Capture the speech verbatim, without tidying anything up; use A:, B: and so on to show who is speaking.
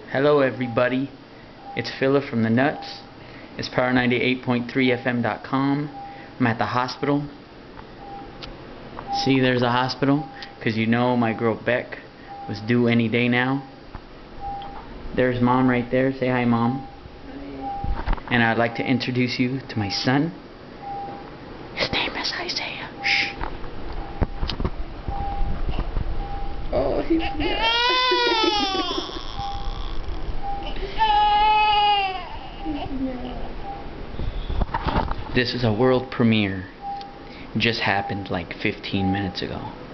A: Hello everybody, it's Phillas from the Nuts. It's power ninety-eight point three F M dot com. I'm at the hospital. See, there's a hospital, because you know my girl Beck was due any day now. There's Mom right there. Say hi, Mom. Hi. And I'd like to introduce you to my son. His name is Isaiah. Shh.
B: Oh, he's here.
A: This is a world premiere. It just happened like fifteen minutes ago.